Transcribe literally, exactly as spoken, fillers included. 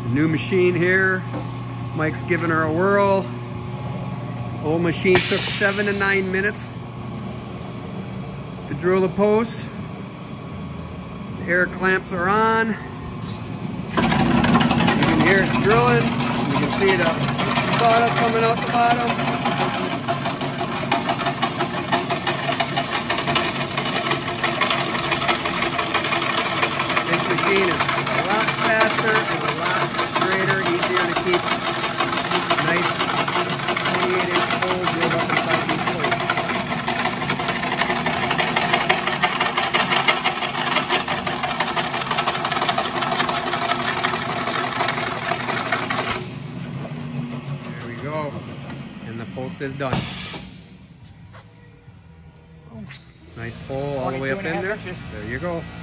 New machine here. Mike's giving her a whirl. Old machine took seven to nine minutes to drill the post. The air clamps are on. You can hear it drilling. You can see the sawdust coming out the bottom. This machine is a lot faster and a lot straighter, easier to keep nice twenty-eight inch holes drilled up inside these posts. There we go. And the post is done. Nice hole all the way up in there. There you go.